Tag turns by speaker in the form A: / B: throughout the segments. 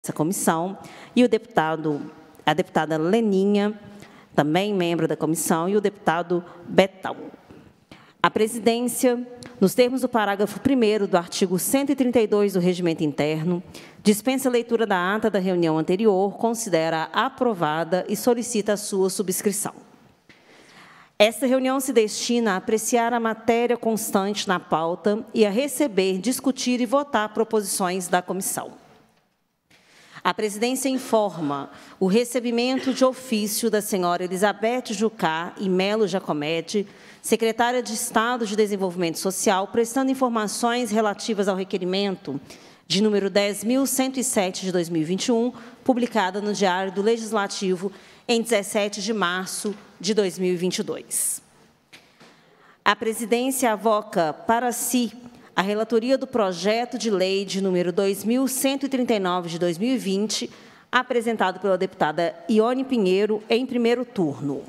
A: essa comissão, e a deputada Leninha, também membro da comissão, e o deputado Betão. A presidência, nos termos do parágrafo 1º do artigo 132 do Regimento Interno, dispensa a leitura da ata da reunião anterior, considera aprovada e solicita a sua subscrição. Esta reunião se destina a apreciar a matéria constante na pauta e a receber, discutir e votar proposições da comissão. A presidência informa o recebimento de ofício da senhora Elizabeth Jucá e Melo Giacometti, secretária de Estado de Desenvolvimento Social, prestando informações relativas ao requerimento de número 10.107 de 2021, publicada no Diário do Legislativo em 17 de março de 2022. A presidência avoca para si a relatoria do projeto de lei de número 2.139 de 2020, apresentado pela deputada Ione Pinheiro em primeiro turno.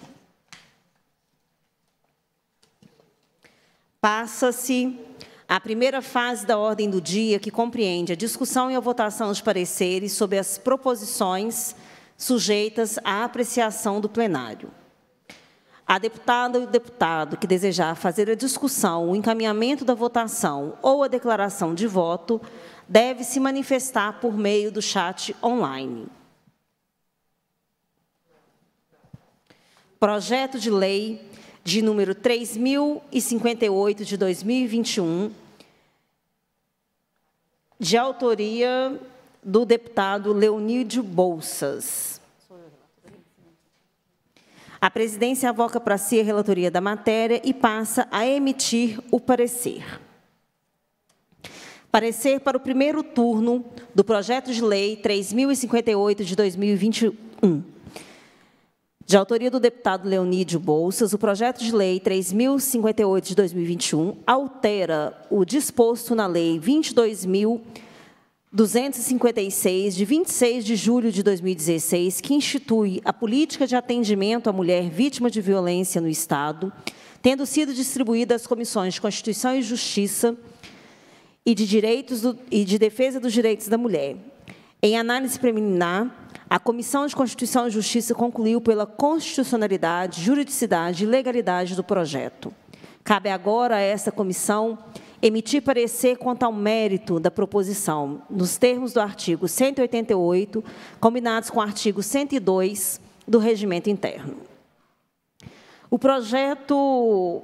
A: Passa-se a primeira fase da ordem do dia, que compreende a discussão e a votação de pareceres sobre as proposições sujeitas à apreciação do plenário. A deputada e o deputado que desejar fazer a discussão, o encaminhamento da votação ou a declaração de voto deve se manifestar por meio do chat online. Projeto de lei de número 3.058 de 2021, de autoria do deputado Leonídio Bolsas. A presidência avoca para si a relatoria da matéria e passa a emitir o parecer. Parecer para o primeiro turno do projeto de lei 3.058 de 2021. De autoria do deputado Leonídio Bolsas, o projeto de lei 3.058 de 2021 altera o disposto na Lei 22.256, de 26 de julho de 2016, que institui a política de atendimento à mulher vítima de violência no Estado, tendo sido distribuída às comissões de Constituição e Justiça e de Defesa dos Direitos da Mulher. Em análise preliminar, a Comissão de Constituição e Justiça concluiu pela constitucionalidade, juridicidade e legalidade do projeto. Cabe agora a essa comissão emitir parecer quanto ao mérito da proposição, nos termos do artigo 188, combinados com o artigo 102 do Regimento Interno. O projeto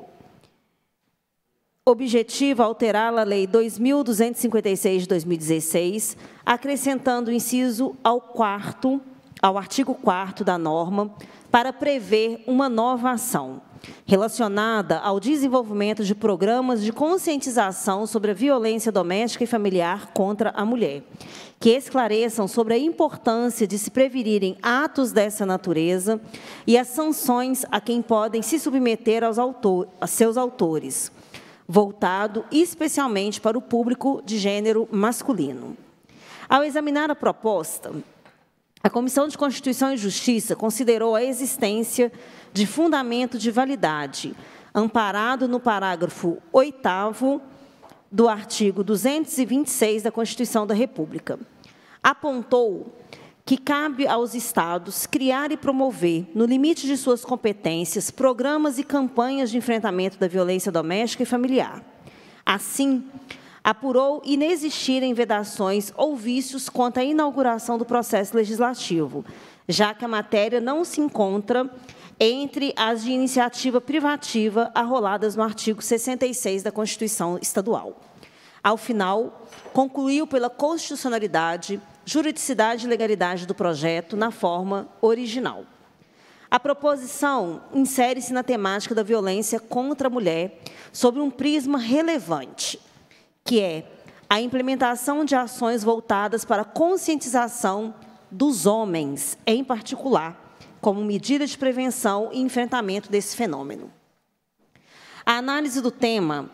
A: objetiva alterar a Lei 2.256 de 2016, acrescentando o inciso ao artigo 4º da norma, para prever uma nova ação relacionada ao desenvolvimento de programas de conscientização sobre a violência doméstica e familiar contra a mulher, que esclareçam sobre a importância de se prevenirem atos dessa natureza e as sanções a quem podem se submeter a seus autores, voltado especialmente para o público de gênero masculino. Ao examinar a proposta, a Comissão de Constituição e Justiça considerou a existência de fundamento de validade, amparado no parágrafo 8º do artigo 226 da Constituição da República. Apontou que cabe aos Estados criar e promover, no limite de suas competências, programas e campanhas de enfrentamento da violência doméstica e familiar. Assim, apurou inexistirem vedações ou vícios quanto à inauguração do processo legislativo, já que a matéria não se encontra entre as de iniciativa privativa arroladas no artigo 66 da Constituição Estadual. Ao final, concluiu pela constitucionalidade, juridicidade e legalidade do projeto na forma original. A proposição insere-se na temática da violência contra a mulher sob um prisma relevante, que é a implementação de ações voltadas para a conscientização dos homens, em particular, como medida de prevenção e enfrentamento desse fenômeno. A análise do tema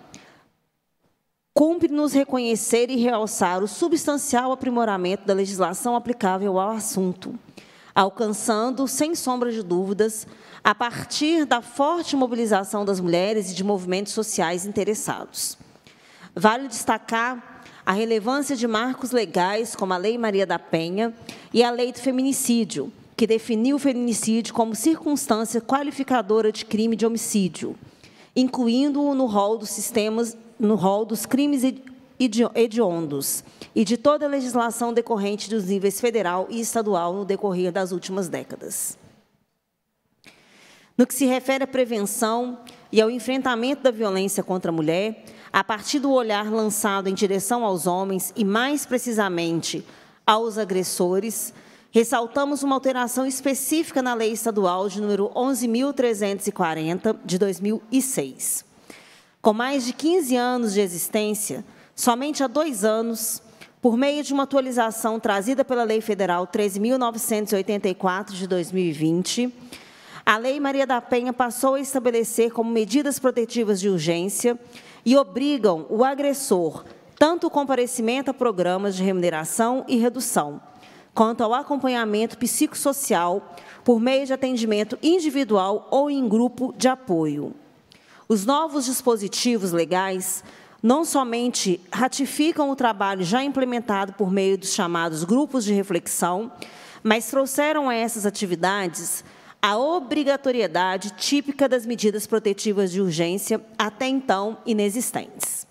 A: cumpre-nos reconhecer e realçar o substancial aprimoramento da legislação aplicável ao assunto, alcançando, sem sombra de dúvidas, a partir da forte mobilização das mulheres e de movimentos sociais interessados. Vale destacar a relevância de marcos legais como a Lei Maria da Penha e a Lei do Feminicídio, que definiu o feminicídio como circunstância qualificadora de crime de homicídio, incluindo-o no rol dos crimes hediondos e de toda a legislação decorrente dos níveis federal e estadual no decorrer das últimas décadas. No que se refere à prevenção e ao enfrentamento da violência contra a mulher, a partir do olhar lançado em direção aos homens e, mais precisamente, aos agressores, ressaltamos uma alteração específica na Lei Estadual de número 11.340, de 2006. Com mais de 15 anos de existência, somente há 2 anos, por meio de uma atualização trazida pela Lei Federal 13.984, de 2020, a Lei Maria da Penha passou a estabelecer como medidas protetivas de urgência e obrigam o agressor tanto o comparecimento a programas de remuneração e redução, quanto ao acompanhamento psicossocial por meio de atendimento individual ou em grupo de apoio. Os novos dispositivos legais não somente ratificam o trabalho já implementado por meio dos chamados grupos de reflexão, mas trouxeram a essas atividades a obrigatoriedade típica das medidas protetivas de urgência, até então inexistentes.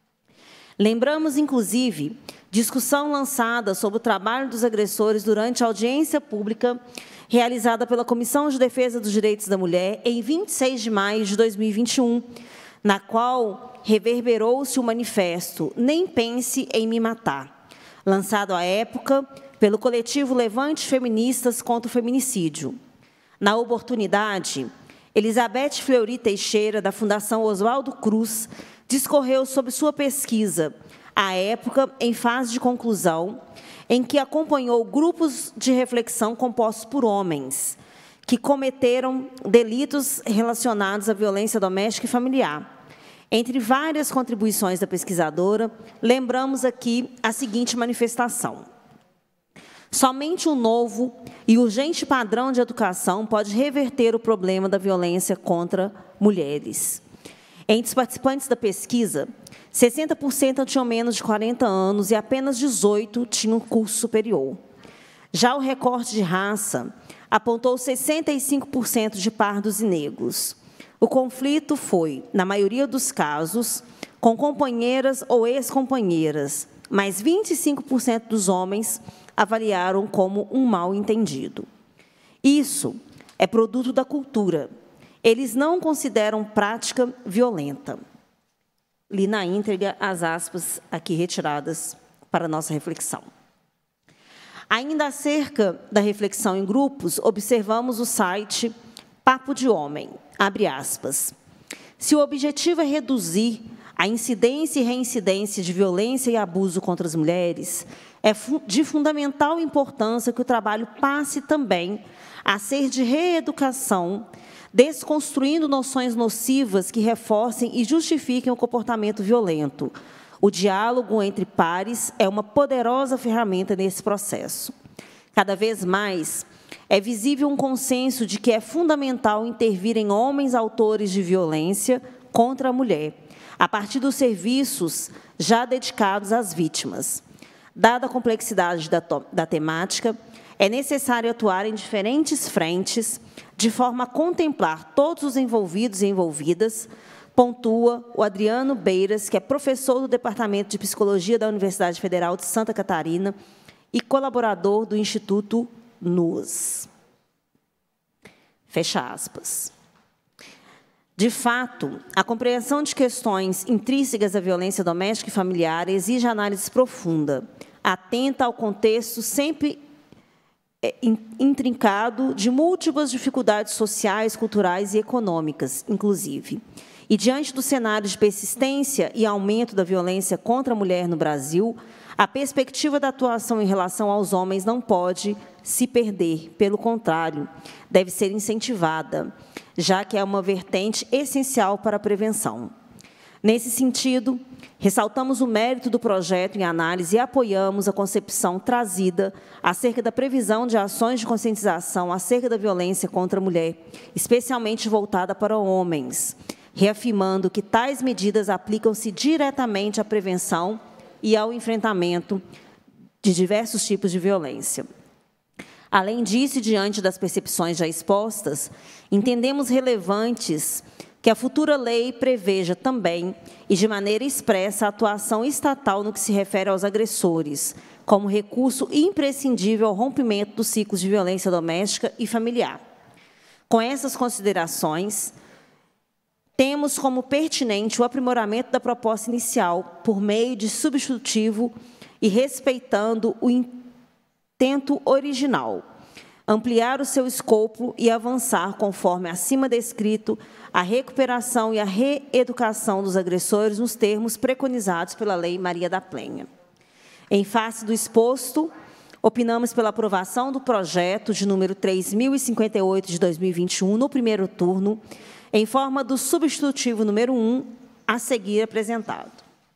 A: Lembramos, inclusive, discussão lançada sobre o trabalho dos agressores durante a audiência pública realizada pela Comissão de Defesa dos Direitos da Mulher em 26 de maio de 2021, na qual reverberou-se o manifesto Nem Pense em Me Matar, lançado à época pelo coletivo Levante Feministas contra o Feminicídio. Na oportunidade, Elizabeth Fleury Teixeira, da Fundação Oswaldo Cruz, discorreu sobre sua pesquisa, à época em fase de conclusão, em que acompanhou grupos de reflexão compostos por homens, que cometeram delitos relacionados à violência doméstica e familiar. Entre várias contribuições da pesquisadora, lembramos aqui a seguinte manifestação. Somente um novo e urgente padrão de educação pode reverter o problema da violência contra mulheres. Entre os participantes da pesquisa, 60% tinham menos de 40 anos e apenas 18% tinham curso superior. Já o recorte de raça apontou 65% de pardos e negros. O conflito foi, na maioria dos casos, com companheiras ou ex-companheiras, mas 25% dos homens avaliaram como um mal-entendido. Isso é produto da cultura. Eles não consideram prática violenta. Li na íntegra as aspas aqui retiradas para a nossa reflexão. Ainda acerca da reflexão em grupos, observamos o site Papo de Homem, abre aspas. Se o objetivo é reduzir a incidência e reincidência de violência e abuso contra as mulheres, é de fundamental importância que o trabalho passe também a ser de reeducação, desconstruindo noções nocivas que reforcem e justifiquem o comportamento violento. O diálogo entre pares é uma poderosa ferramenta nesse processo. Cada vez mais, é visível um consenso de que é fundamental intervir em homens autores de violência contra a mulher, a partir dos serviços já dedicados às vítimas. Dada a complexidade da temática, é necessário atuar em diferentes frentes, de forma a contemplar todos os envolvidos e envolvidas, pontua o Adriano Beiras, que é professor do Departamento de Psicologia da Universidade Federal de Santa Catarina e colaborador do Instituto NUS. Fecha aspas. De fato, a compreensão de questões intrínsecas à violência doméstica e familiar exige análise profunda, atenta ao contexto sempre intrincado de múltiplas dificuldades sociais, culturais e econômicas, inclusive. E, diante do cenário de persistência e aumento da violência contra a mulher no Brasil, a perspectiva da atuação em relação aos homens não pode se perder, pelo contrário, deve ser incentivada, já que é uma vertente essencial para a prevenção. Nesse sentido, ressaltamos o mérito do projeto em análise e apoiamos a concepção trazida acerca da previsão de ações de conscientização acerca da violência contra a mulher, especialmente voltada para homens, reafirmando que tais medidas aplicam-se diretamente à prevenção e ao enfrentamento de diversos tipos de violência. Além disso, e diante das percepções já expostas, entendemos relevantes que a futura lei preveja também, e de maneira expressa, a atuação estatal no que se refere aos agressores, como recurso imprescindível ao rompimento dos ciclos de violência doméstica e familiar. Com essas considerações, temos como pertinente o aprimoramento da proposta inicial por meio de substitutivo e respeitando o intento original, ampliar o seu escopo e avançar, conforme acima descrito, a recuperação e a reeducação dos agressores nos termos preconizados pela Lei Maria da Penha. Em face do exposto, opinamos pela aprovação do projeto de número 3058 de 2021, no primeiro turno, em forma do substitutivo número 1, a seguir apresentado.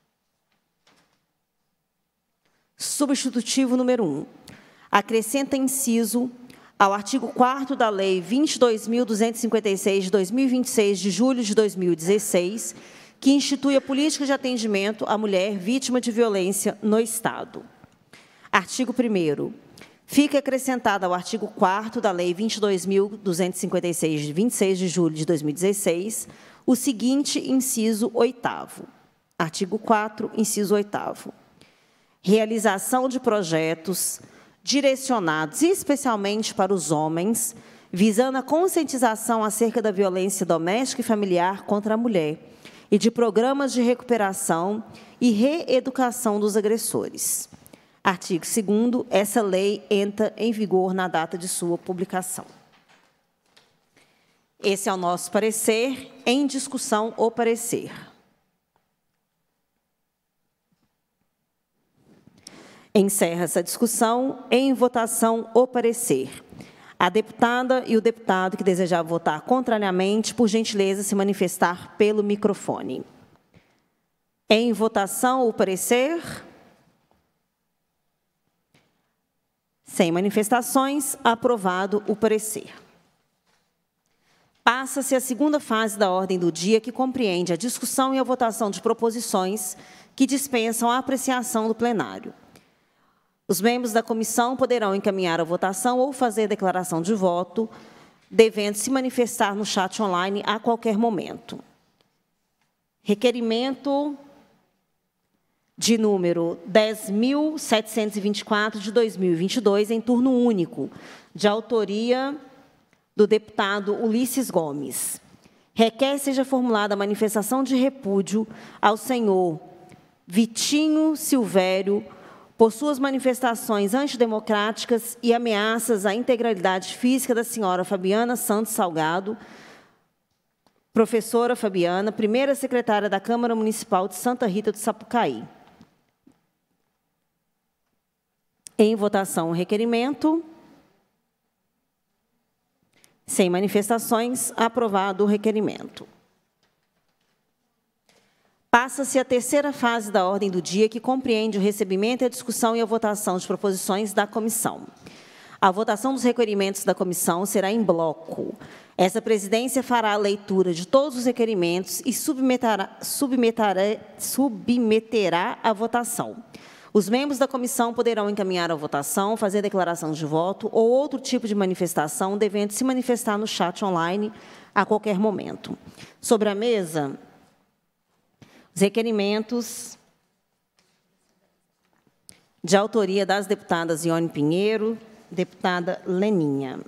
A: Substitutivo número 1. Acrescenta inciso ao artigo 4º da Lei 22.256, de 2026, de julho de 2016, que institui a política de atendimento à mulher vítima de violência no Estado. Artigo 1º. Fica acrescentado ao artigo 4º da Lei 22.256, de 26 de julho de 2016, o seguinte inciso 8º. Artigo 4º, inciso 8º. Realização de projetos direcionados especialmente para os homens, visando a conscientização acerca da violência doméstica e familiar contra a mulher e de programas de recuperação e reeducação dos agressores. Artigo 2º, essa lei entra em vigor na data de sua publicação. Esse é o nosso parecer. Em discussão, o parecer. Encerra essa discussão. Em votação, o parecer. A deputada e o deputado que desejar votar contrariamente, por gentileza, se manifestar pelo microfone. Em votação, o parecer. Sem manifestações, aprovado o parecer. Passa-se a segunda fase da ordem do dia, que compreende a discussão e a votação de proposições que dispensam a apreciação do plenário. Os membros da comissão poderão encaminhar a votação ou fazer declaração de voto, devendo se manifestar no chat online a qualquer momento. Requerimento de número 10.724 de 2022, em turno único, de autoria do deputado Ulisses Gomes. Requer seja formulada a manifestação de repúdio ao senhor Vitinho Silvério por suas manifestações antidemocráticas e ameaças à integralidade física da senhora Fabiana Santos Salgado, professora Fabiana, primeira secretária da Câmara Municipal de Santa Rita do Sapucaí. Em votação, o requerimento. Sem manifestações, aprovado o requerimento. Passa-se a terceira fase da ordem do dia, que compreende o recebimento, a discussão e a votação de proposições da comissão. A votação dos requerimentos da comissão será em bloco. Essa presidência fará a leitura de todos os requerimentos e submeterá à votação. Os membros da comissão poderão encaminhar a votação, fazer declaração de voto ou outro tipo de manifestação, devendo se manifestar no chat online a qualquer momento. Sobre a mesa, os requerimentos de autoria das deputadas Ione Pinheiro, deputada Leninha.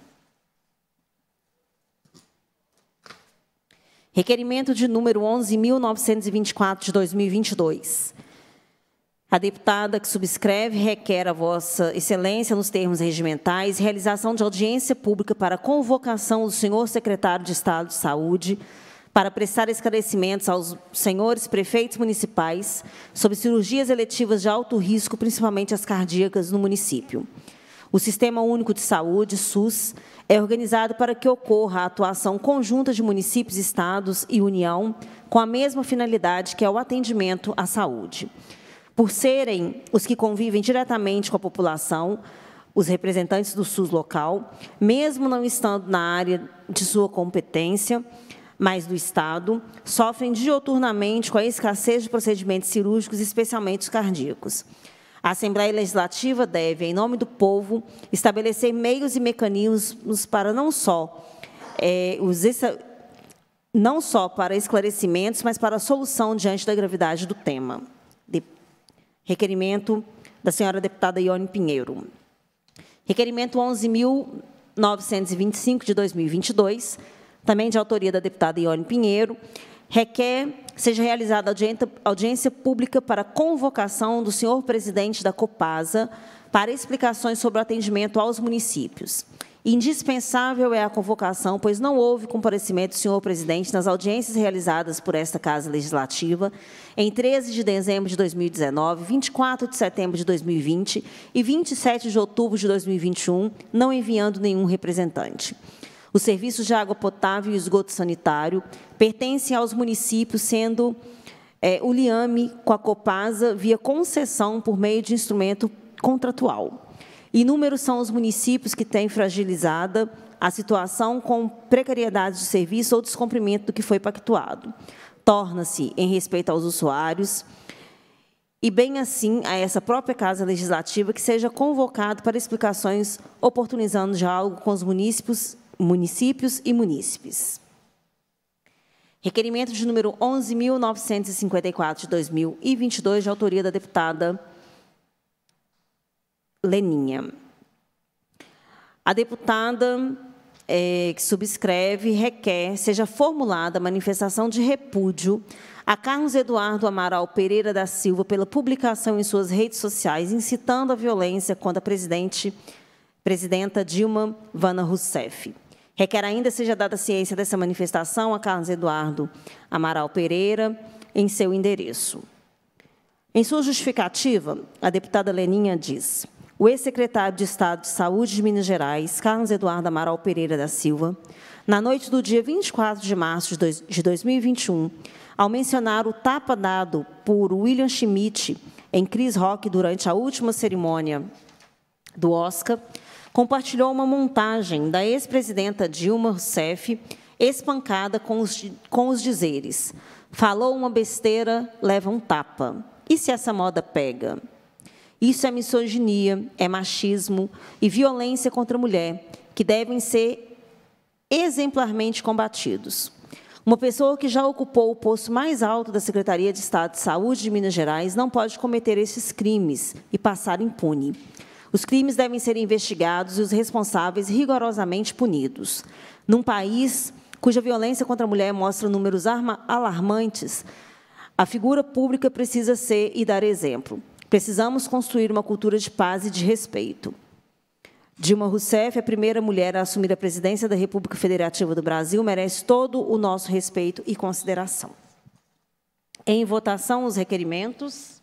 A: Requerimento de número 11.924 de 2022. A deputada que subscreve requer a Vossa Excelência, nos termos regimentais, realização de audiência pública para convocação do senhor secretário de Estado de Saúde para prestar esclarecimentos aos senhores prefeitos municipais sobre cirurgias eletivas de alto risco, principalmente as cardíacas, no município. O Sistema Único de Saúde, SUS, é organizado para que ocorra a atuação conjunta de municípios, estados e União com a mesma finalidade, que é o atendimento à saúde. Por serem os que convivem diretamente com a população, os representantes do SUS local, mesmo não estando na área de sua competência, mais do Estado, sofrem diuturnamente com a escassez de procedimentos cirúrgicos, especialmente os cardíacos. A Assembleia Legislativa deve, em nome do povo, estabelecer meios e mecanismos para não só para esclarecimentos, mas para a solução diante da gravidade do tema. Requerimento da senhora deputada Ione Pinheiro. Requerimento 11.925, de 2022, também de autoria da deputada Ione Pinheiro, requer seja realizada audiência pública para convocação do senhor presidente da Copasa para explicações sobre o atendimento aos municípios. Indispensável é a convocação, pois não houve comparecimento do senhor presidente nas audiências realizadas por esta Casa Legislativa em 13 de dezembro de 2019, 24 de setembro de 2020 e 27 de outubro de 2021, não enviando nenhum representante. Os serviços de água potável e esgoto sanitário pertencem aos municípios, sendo o liame com a Copasa via concessão por meio de instrumento contratual. Inúmeros são os municípios que têm fragilizada a situação com precariedade de serviço ou descumprimento do que foi pactuado. Torna-se, em respeito aos usuários, e bem assim a essa própria Casa Legislativa, que seja convocado para explicações, oportunizando diálogo com os municípios e munícipes. Requerimento de número 11.954, de 2022, de autoria da deputada Leninha. A deputada que subscreve requer seja formulada manifestação de repúdio a Carlos Eduardo Amaral Pereira da Silva pela publicação em suas redes sociais incitando a violência contra a presidenta Dilma Vana Rousseff. Requer ainda seja dada ciência dessa manifestação a Carlos Eduardo Amaral Pereira em seu endereço. Em sua justificativa, a deputada Leninha diz: o ex-secretário de Estado de Saúde de Minas Gerais, Carlos Eduardo Amaral Pereira da Silva, na noite do dia 24 de março de 2021, ao mencionar o tapa dado por William Schmidt em Chris Rock durante a última cerimônia do Oscar, compartilhou uma montagem da ex-presidenta Dilma Rousseff espancada com os dizeres: falou uma besteira, leva um tapa. E se essa moda pega? Isso é misoginia, é machismo e violência contra a mulher, que devem ser exemplarmente combatidos. Uma pessoa que já ocupou o posto mais alto da Secretaria de Estado de Saúde de Minas Gerais não pode cometer esses crimes e passar impune. Os crimes devem ser investigados e os responsáveis rigorosamente punidos. Num país cuja violência contra a mulher mostra números alarmantes, a figura pública precisa ser e dar exemplo. Precisamos construir uma cultura de paz e de respeito. Dilma Rousseff, a primeira mulher a assumir a presidência da República Federativa do Brasil, merece todo o nosso respeito e consideração. Em votação, os requerimentos.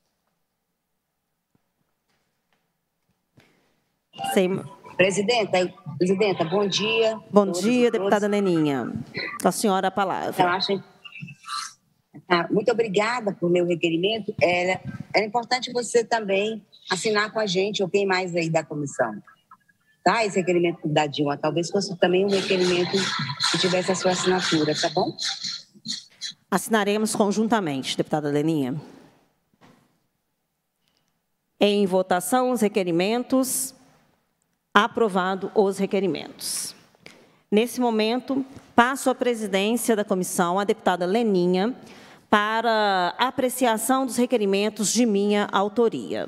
B: Presidenta, bom dia.
A: Bom dia, deputada Leninha. Com a senhora a palavra.
B: Muito obrigada por meu requerimento. Era importante você também assinar com a gente, ou quem mais aí da comissão. Tá? Esse requerimento da Dilma, talvez fosse também um requerimento que tivesse a sua assinatura, tá bom?
A: Assinaremos conjuntamente, deputada Leninha. Em votação, os requerimentos. Aprovado os requerimentos. Nesse momento, passo a presidência da comissão à deputada Leninha para apreciação dos requerimentos de minha autoria.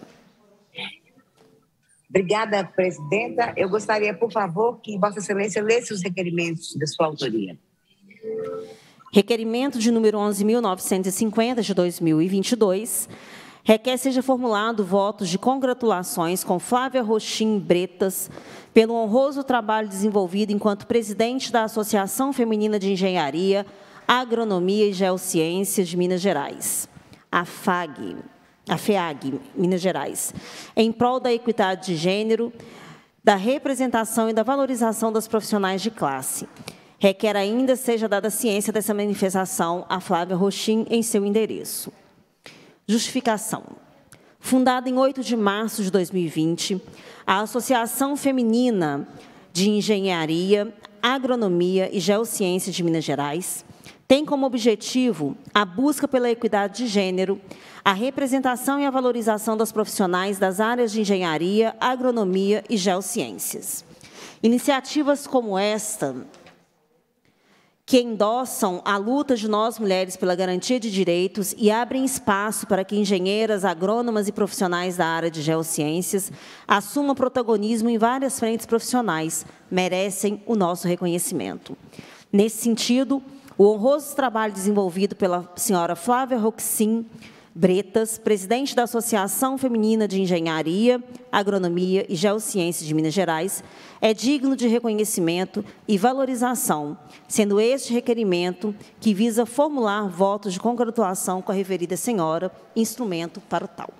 B: Obrigada, presidenta. Eu gostaria, por favor, que Vossa Excelência lesse os requerimentos da sua autoria.
A: Requerimento de número 11.950, de 2022, requer seja formulado votos de congratulações com Flávia Rochim Bretas pelo honroso trabalho desenvolvido enquanto presidente da Associação Feminina de Engenharia, Agronomia e Geociências de Minas Gerais, a FEAG, Minas Gerais, em prol da equidade de gênero, da representação e da valorização das profissionais de classe. Requer ainda seja dada ciência dessa manifestação a Flávia Rochim em seu endereço. Justificação. Fundada em 8 de março de 2020, a Associação Feminina de Engenharia, Agronomia e Geociências de Minas Gerais, tem como objetivo a busca pela equidade de gênero, a representação e a valorização das profissionais das áreas de engenharia, agronomia e geociências. Iniciativas como esta, que endossam a luta de nós, mulheres, pela garantia de direitos e abrem espaço para que engenheiras, agrônomas e profissionais da área de geociências assumam protagonismo em várias frentes profissionais, merecem o nosso reconhecimento. Nesse sentido, o honroso trabalho desenvolvido pela senhora Flávia Roxin Bretas, presidente da Associação Feminina de Engenharia, Agronomia e Geociências de Minas Gerais, é digno de reconhecimento e valorização, sendo este requerimento que visa formular votos de congratulação com a referida senhora, instrumento para o tal.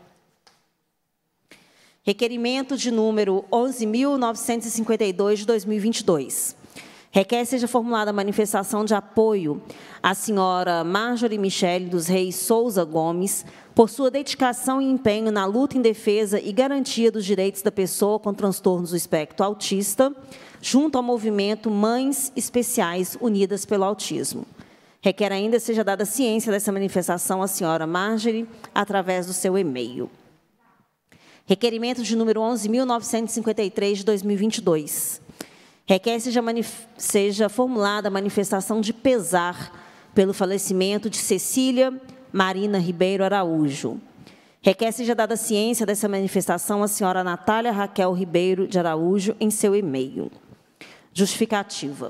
A: Requerimento de número 11.952 de 2022. Requer seja formulada a manifestação de apoio à senhora Marjorie Michele dos Reis Souza Gomes por sua dedicação e empenho na luta em defesa e garantia dos direitos da pessoa com transtornos do espectro autista, junto ao movimento Mães Especiais Unidas pelo Autismo. Requer ainda seja dada ciência dessa manifestação à senhora Marjorie através do seu e-mail. Requerimento de número 11.953 de 2022. Requer seja formulada a manifestação de pesar pelo falecimento de Cecília Marina Ribeiro Araújo. Requer seja dada ciência dessa manifestação à senhora Natália Raquel Ribeiro de Araújo em seu e-mail. Justificativa.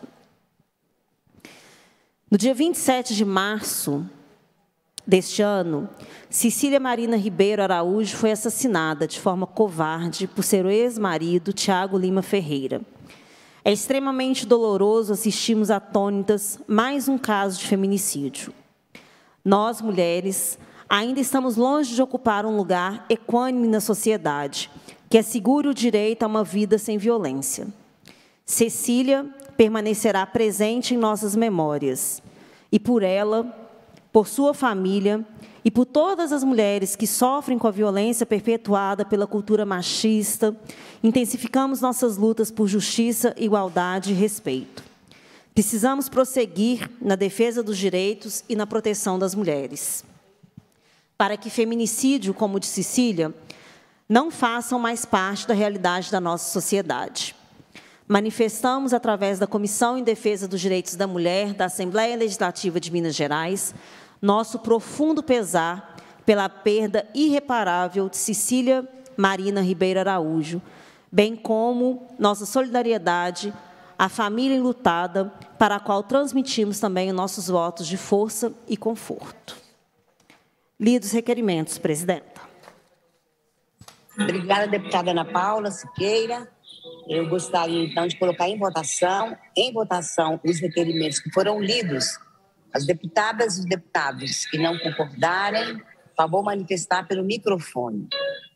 A: No dia 27 de março deste ano, Cecília Marina Ribeiro Araújo foi assassinada de forma covarde por seu ex-marido, Tiago Lima Ferreira. É extremamente doloroso assistirmos atônitas mais um caso de feminicídio. Nós, mulheres, ainda estamos longe de ocupar um lugar equânime na sociedade, que assegure o direito a uma vida sem violência. Cecília permanecerá presente em nossas memórias, e por ela, por sua família e por todas as mulheres que sofrem com a violência perpetuada pela cultura machista, intensificamos nossas lutas por justiça, igualdade e respeito. Precisamos prosseguir na defesa dos direitos e na proteção das mulheres, para que feminicídio, como o de Cecília, não façam mais parte da realidade da nossa sociedade. Manifestamos, através da Comissão em Defesa dos Direitos da Mulher da Assembleia Legislativa de Minas Gerais, nosso profundo pesar pela perda irreparável de Cecília Marina Ribeiro Araújo, bem como nossa solidariedade à família enlutada, para a qual transmitimos também os nossos votos de força e conforto. Lidos os requerimentos, presidenta.
B: Obrigada, deputada Ana Paula Siqueira. Eu gostaria, então, de colocar em votação os requerimentos que foram lidos. As deputadas e os deputados que não concordarem, por favor, manifestar pelo microfone.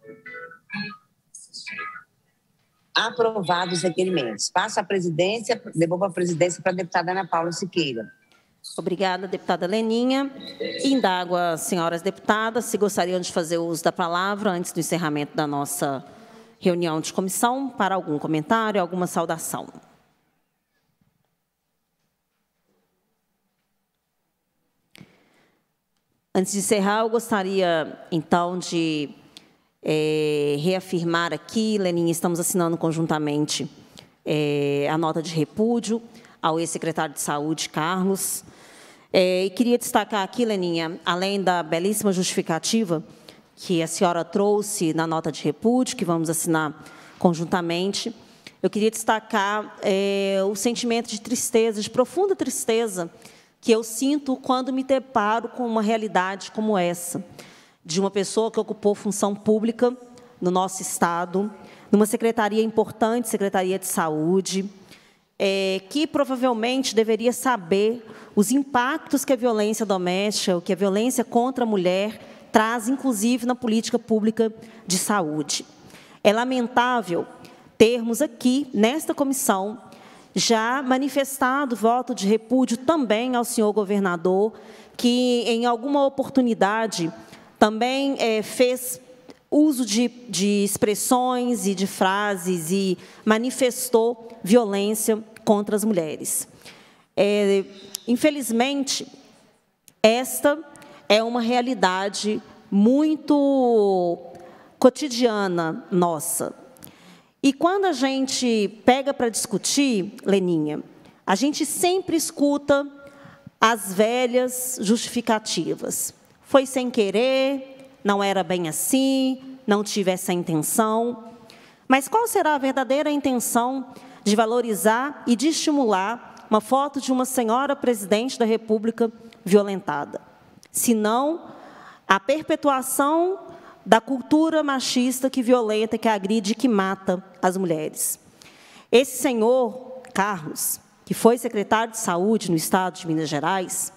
B: Aprovados os requerimentos. Passo a presidência, devolvo a presidência para a deputada Ana Paula Siqueira.
A: Obrigada, deputada Leninha. Indago as senhoras deputadas se gostariam de fazer uso da palavra antes do encerramento da nossa reunião de comissão para algum comentário, alguma saudação. Antes de encerrar, eu gostaria, então, de reafirmar aqui, Leninha, estamos assinando conjuntamente a nota de repúdio ao ex-secretário de Saúde, Carlos. E queria destacar aqui, Leninha, além da belíssima justificativa que a senhora trouxe na nota de repúdio, que vamos assinar conjuntamente, eu queria destacar o sentimento de tristeza, de profunda tristeza, que eu sinto quando me deparo com uma realidade como essa, de uma pessoa que ocupou função pública no nosso Estado, numa secretaria importante, Secretaria de Saúde, que provavelmente deveria saber os impactos que a violência doméstica, que a violência contra a mulher traz, inclusive, na política pública de saúde. É lamentável termos aqui, nesta comissão, já manifestado voto de repúdio também ao senhor governador, que, em alguma oportunidade, também fez uso de expressões e de frases e manifestou violência contra as mulheres. Infelizmente, esta é uma realidade muito cotidiana nossa. E quando a gente pega para discutir, Leninha, a gente sempre escuta as velhas justificativas. Foi sem querer, não era bem assim, não tive essa intenção. Mas qual será a verdadeira intenção de valorizar e de estimular uma foto de uma senhora presidente da República violentada? Senão a perpetuação da cultura machista que violenta, que agride e que mata as mulheres. Esse senhor, Carlos, que foi secretário de Saúde no Estado de Minas Gerais,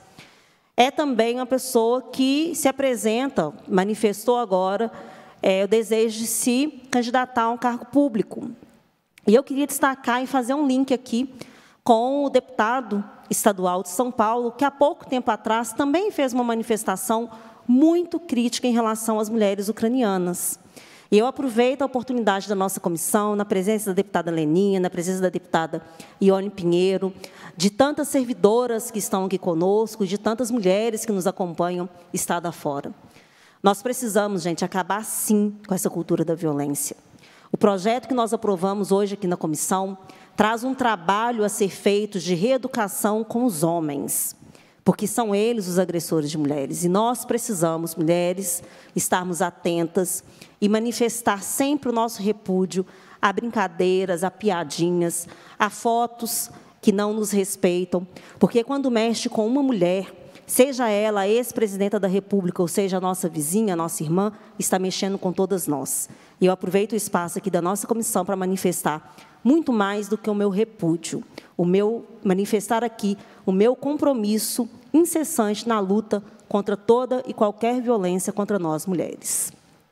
A: é também uma pessoa que se apresenta, manifestou agora o desejo de se candidatar a um cargo público. E eu queria destacar e fazer um link aqui com o deputado estadual de São Paulo, que há pouco tempo atrás também fez uma manifestação muito crítica em relação às mulheres ucranianas. E eu aproveito a oportunidade da nossa comissão, na presença da deputada Leninha, na presença da deputada Ione Pinheiro, de tantas servidoras que estão aqui conosco, de tantas mulheres que nos acompanham estado afora. Nós precisamos, gente, acabar, sim, com essa cultura da violência. O projeto que nós aprovamos hoje aqui na comissão traz um trabalho a ser feito de reeducação com os homens, porque são eles os agressores de mulheres. E nós precisamos, mulheres, estarmos atentas e manifestar sempre o nosso repúdio a brincadeiras, a piadinhas, a fotos que não nos respeitam, porque quando mexe com uma mulher, seja ela a ex-presidenta da República, ou seja a nossa vizinha, a nossa irmã, está mexendo com todas nós. E eu aproveito o espaço aqui da nossa comissão para manifestar muito mais do que o meu repúdio, manifestar aqui o meu compromisso incessante na luta contra toda e qualquer violência contra nós, mulheres.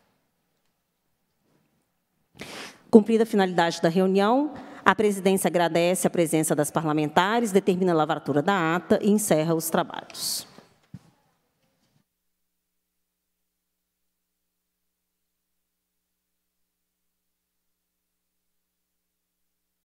A: Cumprida a finalidade da reunião, a presidência agradece a presença das parlamentares, determina a lavratura da ata e encerra os trabalhos.